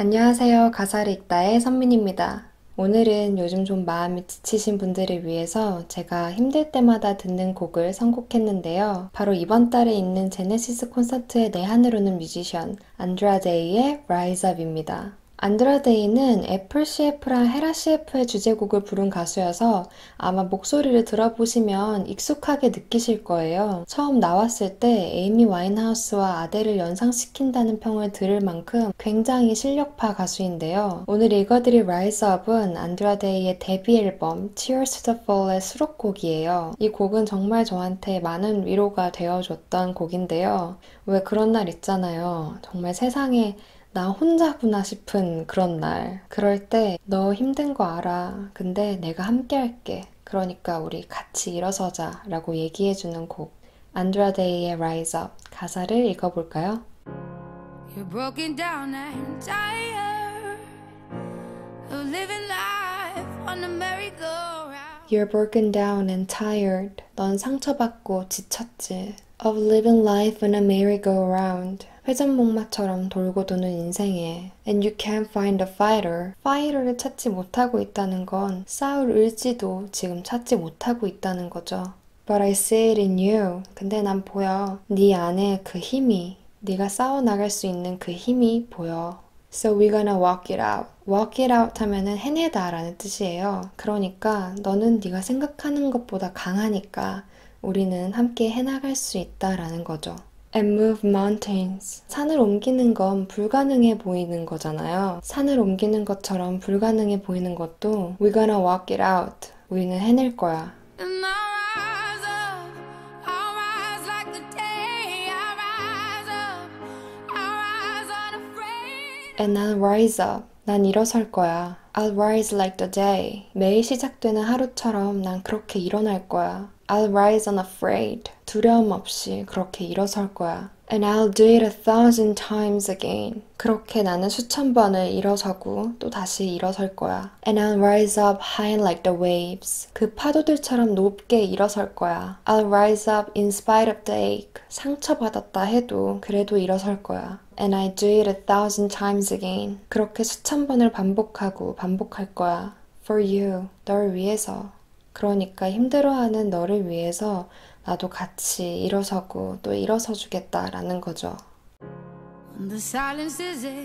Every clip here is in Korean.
안녕하세요. 가사를 읽다의 선민입니다. 오늘은 요즘 좀 마음이 지치신 분들을 위해서 제가 힘들 때마다 듣는 곡을 선곡했는데요. 바로 이번 달에 있는 제네시스 콘서트의 내 하늘오는 뮤지션 안드라데이의 Rise Up입니다. 안드라데이는 애플 CF랑 헤라 CF의 주제곡을 부른 가수여서 아마 목소리를 들어보시면 익숙하게 느끼실 거예요. 처음 나왔을 때 에이미 와인하우스와 아델을 연상시킨다는 평을 들을 만큼 굉장히 실력파 가수인데요. 오늘 읽어드릴 Rise Up은 안드라데이의 데뷔 앨범 Tears to the Fall의 수록곡이에요. 이 곡은 정말 저한테 많은 위로가 되어줬던 곡인데요. 왜 그런 날 있잖아요. 정말 세상에 나 혼자구나 싶은 그런 날. 그럴 때 너 힘든 거 알아. 근데 내가 함께 할게. 그러니까 우리 같이 일어서자 라고 얘기해주는 곡. 안드라데이의 Rise Up. 가사를 읽어볼까요? You're broken down and tired of living life on the merry-go-round. You're broken down and tired. 넌 상처받고 지쳤지. Of living life on a merry-go-round. 회전목마처럼 돌고 도는 인생에 And you can't find a fighter. 파이터를 찾지 못하고 있다는 건 싸울 의지도 지금 찾지 못하고 있다는 거죠. But I see it in you. 근데 난 보여. 네 안에 그 힘이, 네가 싸워나갈 수 있는 그 힘이 보여. So we're gonna walk it out. Walk it out 하면은 해내다 라는 뜻이에요. 그러니까 너는 네가 생각하는 것보다 강하니까 우리는 함께 해나갈 수 있다라는 거죠. And move mountains. 산을 옮기는 건 불가능해 보이는 거잖아요. 산을 옮기는 것처럼 불가능해 보이는 것도 We're gonna walk it out. 우리는 해낼 거야. And I'll rise up, I'll rise like the day. I'll rise up, I'll rise unafraid. And I'll rise up. 난 일어설 거야. I'll rise like the day. 매일 시작되는 하루처럼 난 그렇게 일어날 거야. I'll rise unafraid. 두려움 없이 그렇게 일어설 거야. And I'll do it 1,000 times again. 그렇게 나는 수천 번을 일어서고 또 다시 일어설 거야. And I'll rise up high like the waves. 그 파도들처럼 높게 일어설 거야. I'll rise up in spite of the ache. 상처받았다 해도 그래도 일어설 거야. And I do it 1,000 times again. 그렇게 수천 번을 반복하고 반복할 거야. For you. 널 위해서. 그러니까 힘들어하는 너를 위해서 나도 같이 일어서고 또 일어서 주겠다라는 거죠. When the silence isn't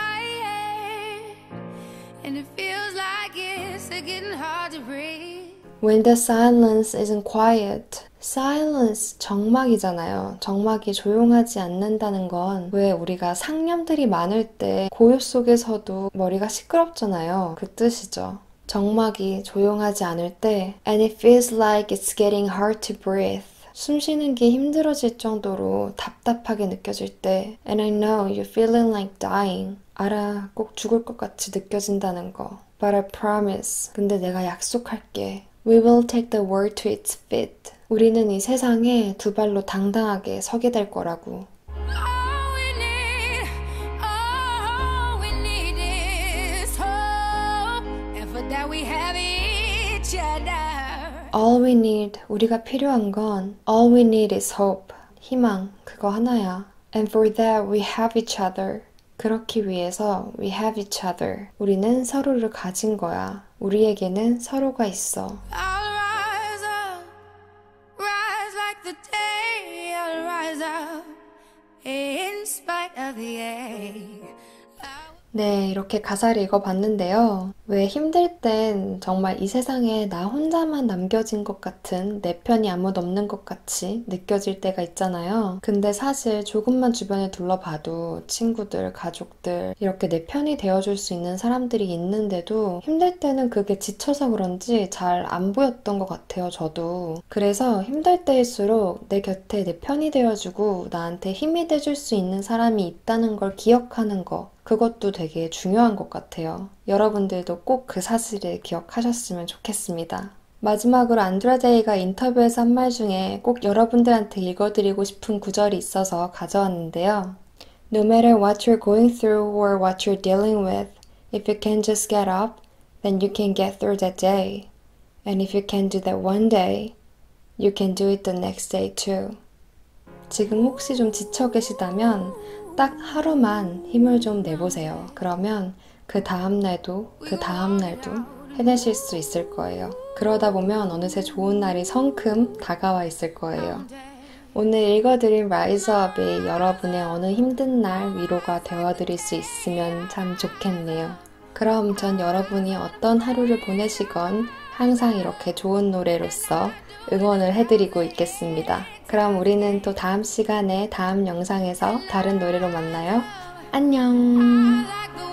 quiet and it feels like it's getting hard to breathe. When the silence isn't quiet. Silence, 정막이잖아요. 정막이 조용하지 않는다는 건 왜 우리가 상념들이 많을 때 고요 속에서도 머리가 시끄럽잖아요. 그 뜻이죠. 정막이 조용하지 않을 때 And it feels like it's getting hard to breathe. 숨 쉬는 게 힘들어질 정도로 답답하게 느껴질 때 And I know you're feeling like dying. 알아, 꼭 죽을 것 같이 느껴진다는 거. But I promise. 근데 내가 약속할게. We will take the world to its feet. 우리는 이 세상에 두 발로 당당하게 서게 될 거라고. All we need is hope. And for that we have each other. All we need, 우리가 필요한 건 All we need is hope. 희망, 그거 하나야. And for that we have each other. 그렇기 위해서 we have each other. 우리는 서로를 가진 거야. 우리에게는 서로가 있어. I'll rise up, rise like the day. I'll rise up in spite of the ache. 네, 이렇게 가사를 읽어봤는데요. 왜 힘들 땐 정말 이 세상에 나 혼자만 남겨진 것 같은 내 편이 아무도 없는 것 같이 느껴질 때가 있잖아요. 근데 사실 조금만 주변에 둘러봐도 친구들, 가족들 이렇게 내 편이 되어줄 수 있는 사람들이 있는데도 힘들 때는 그게 지쳐서 그런지 잘 안 보였던 것 같아요, 저도. 그래서 힘들 때일수록 내 곁에 내 편이 되어주고 나한테 힘이 돼줄 수 있는 사람이 있다는 걸 기억하는 거. 그것도 되게 중요한 것 같아요. 여러분들도 꼭 그 사실을 기억하셨으면 좋겠습니다. 마지막으로 안드라데이가 인터뷰에서 한 말 중에 꼭 여러분들한테 읽어드리고 싶은 구절이 있어서 가져왔는데요. No matter what you're going through or what you're dealing with, if you can just get up, then you can get through that day. And if you can do that one day, you can do it the next day too. 지금 혹시 좀 지쳐 계시다면 딱 하루만 힘을 좀 내보세요. 그러면 그 다음날도 그 다음날도 해내실 수 있을 거예요. 그러다 보면 어느새 좋은 날이 성큼 다가와 있을 거예요. 오늘 읽어드린 Rise Up이 여러분의 어느 힘든 날 위로가 되어드릴 수 있으면 참 좋겠네요. 그럼 전 여러분이 어떤 하루를 보내시건 항상 이렇게 좋은 노래로서 응원을 해드리고 있겠습니다. 그럼 우리는 또 다음 시간에 다음 영상에서 다른 노래로 만나요. 안녕.